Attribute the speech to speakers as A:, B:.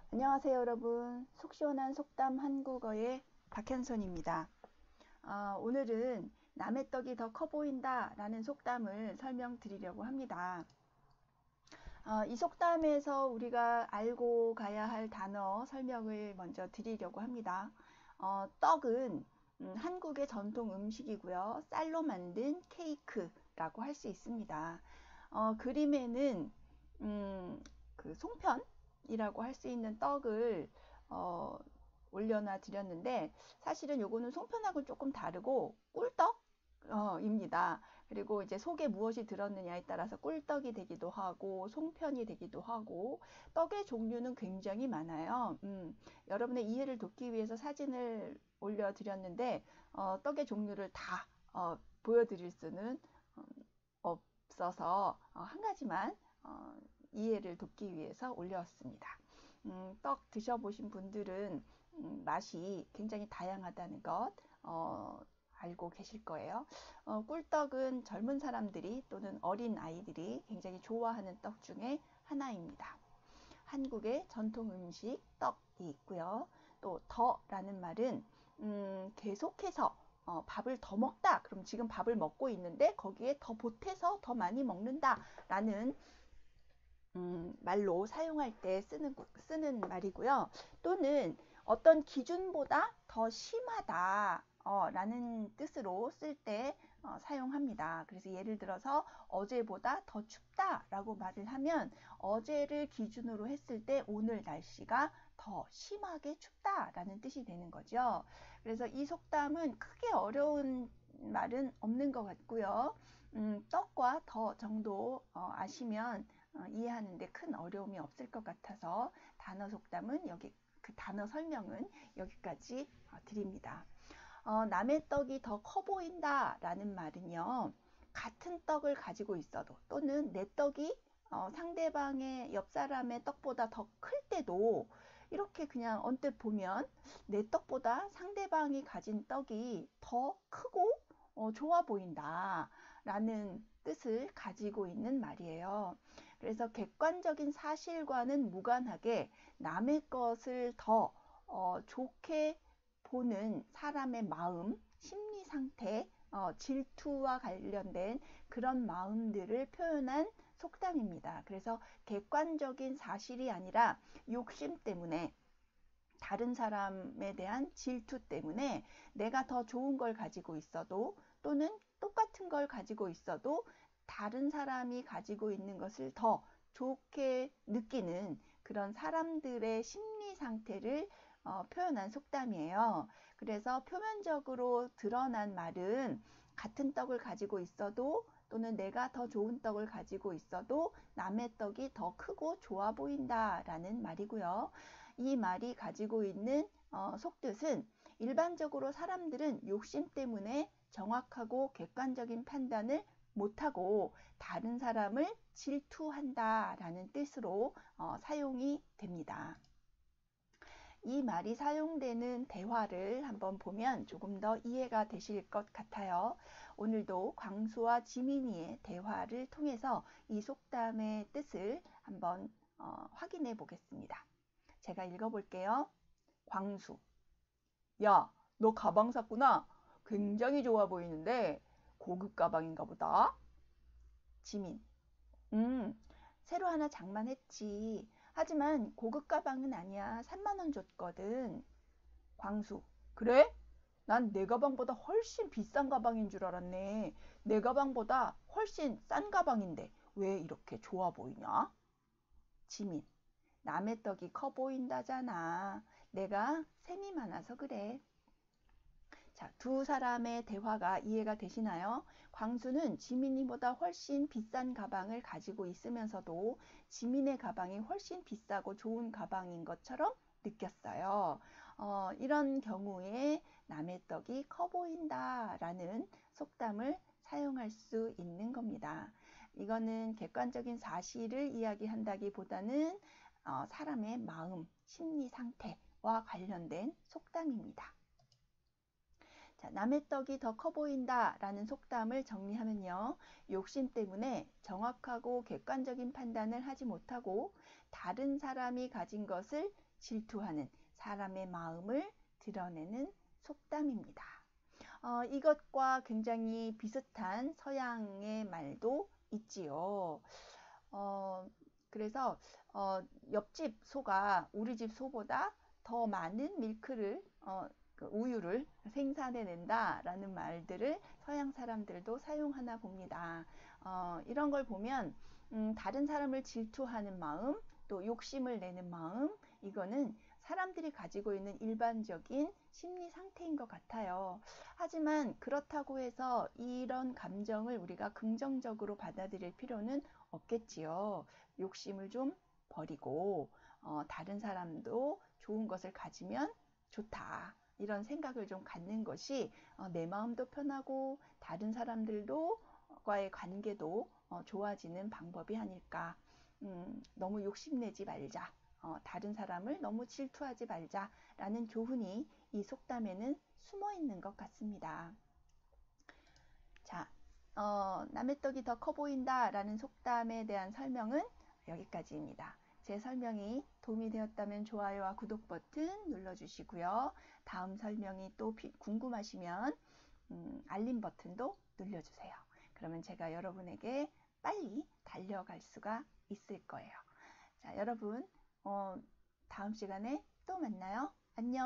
A: 안녕하세요 여러분. 속 시원한 속담 한국어의 박현선입니다. 오늘은 남의 떡이 더 커 보인다 라는 속담을 설명드리려고 합니다. 이 속담에서 우리가 알고 가야 할 단어 설명을 먼저 드리려고 합니다. 떡은 한국의 전통 음식이고요. 쌀로 만든 케이크라고 할 수 있습니다. 그림에는 그 송편이라고 할 수 있는 떡을 어, 올려놔 드렸는데 사실은 요거는 송편하고 조금 다르고 꿀떡 입니다. 그리고 이제 속에 무엇이 들었느냐에 따라서 꿀떡이 되기도 하고 송편이 되기도 하고 떡의 종류는 굉장히 많아요. 여러분의 이해를 돕기 위해서 사진을 올려드렸는데 떡의 종류를 다 보여드릴 수는 어, 없어서 한 가지만 이해를 돕기 위해서 올렸습니다. 떡 드셔보신 분들은 맛이 굉장히 다양하다는 것 알고 계실 거예요. 꿀떡은 젊은 사람들이 또는 어린 아이들이 굉장히 좋아하는 떡 중에 하나입니다. 한국의 전통 음식 떡이 있고요. 또 더라는 말은 계속해서 밥을 더 먹다. 그럼 지금 밥을 먹고 있는데 거기에 더 보태서 더 많이 먹는다 라는 말로 사용할 때 쓰는 말이고요. 또는 어떤 기준보다 더 심하다 라는 뜻으로 쓸 때 사용합니다. 그래서 예를 들어서 어제보다 더 춥다 라고 말을 하면 어제를 기준으로 했을 때 오늘 날씨가 더 심하게 춥다 라는 뜻이 되는 거죠. 그래서 이 속담은 크게 어려운 말은 없는 것 같고요. 떡과 더 정도 아시면 이해하는데 큰 어려움이 없을 것 같아서 단어 속담은 여기 그 단어 설명은 여기까지 드립니다. 남의 떡이 더 커 보인다 라는 말은요. 같은 떡을 가지고 있어도 또는 내 떡이 상대방의 옆 사람의 떡보다 더 클 때도 이렇게 그냥 언뜻 보면 내 떡보다 상대방이 가진 떡이 더 크고 좋아 보인다 라는 뜻을 가지고 있는 말이에요. 그래서 객관적인 사실과는 무관하게 남의 것을 더 좋게 보는 사람의 마음, 심리 상태, 질투와 관련된 그런 마음들을 표현한 속담입니다. 그래서 객관적인 사실이 아니라 욕심 때문에 다른 사람에 대한 질투 때문에 내가 더 좋은 걸 가지고 있어도 또는 똑같은 걸 가지고 있어도 다른 사람이 가지고 있는 것을 더 좋게 느끼는 그런 사람들의 심리 상태를 표현한 속담이에요. 그래서 표면적으로 드러난 말은 같은 떡을 가지고 있어도 또는 내가 더 좋은 떡을 가지고 있어도 남의 떡이 더 크고 좋아 보인다라는 말이고요. 이 말이 가지고 있는 속뜻은 일반적으로 사람들은 욕심 때문에 정확하고 객관적인 판단을 못하고 다른 사람을 질투한다라는 뜻으로 사용이 됩니다. 이 말이 사용되는 대화를 한번 보면 조금 더 이해가 되실 것 같아요. 오늘도 광수와 지민이의 대화를 통해서 이 속담의 뜻을 한번 확인해 보겠습니다. 제가 읽어볼게요. 광수. 야, 너 가방 샀구나. 굉장히 좋아 보이는데 고급 가방인가 보다. 지민. 음, 새로 하나 장만했지. 하지만 고급 가방은 아니야. 3만 원 줬거든. 광수. 그래? 난 내 가방보다 훨씬 비싼 가방인 줄 알았네. 내 가방보다 훨씬 싼 가방인데 왜 이렇게 좋아 보이냐? 지민. 남의 떡이 커 보인다잖아. 내가 셈이 많아서 그래. 자, 두 사람의 대화가 이해가 되시나요? 광수는 지민이보다 훨씬 비싼 가방을 가지고 있으면서도 지민의 가방이 훨씬 비싸고 좋은 가방인 것처럼 느꼈어요. 이런 경우에 남의 떡이 커 보인다라는 속담을 사용할 수 있는 겁니다. 이거는 객관적인 사실을 이야기한다기보다는 사람의 마음, 심리 상태와 관련된 속담입니다. 자, 남의 떡이 더 커 보인다 라는 속담을 정리하면요. 욕심 때문에 정확하고 객관적인 판단을 하지 못하고 다른 사람이 가진 것을 질투하는 사람의 마음을 드러내는 속담입니다. 이것과 굉장히 비슷한 서양의 말도 있지요. 그래서 옆집 소가 우리 집 소보다 더 많은 밀크를 그 우유를 생산해낸다 라는 말들을 서양 사람들도 사용하나 봅니다. 이런 걸 보면 다른 사람을 질투하는 마음, 또 욕심을 내는 마음, 이거는 사람들이 가지고 있는 일반적인 심리 상태인 것 같아요. 하지만 그렇다고 해서 이런 감정을 우리가 긍정적으로 받아들일 필요는 없겠지요. 욕심을 좀 버리고 다른 사람도 좋은 것을 가지면 좋다. 이런 생각을 좀 갖는 것이 내 마음도 편하고 다른 사람들과의 관계도 좋아지는 방법이 아닐까. 너무 욕심내지 말자. 다른 사람을 너무 질투하지 말자라는 교훈이 이 속담에는 숨어 있는 것 같습니다. 자, 남의 떡이 더 커 보인다라는 속담에 대한 설명은 여기까지입니다. 제 설명이 도움이 되었다면 좋아요와 구독 버튼 눌러주시고요. 다음 설명이 또 궁금하시면 알림 버튼도 눌러주세요. 그러면 제가 여러분에게 빨리 달려갈 수가 있을 거예요. 자, 여러분 다음 시간에 또 만나요. 안녕.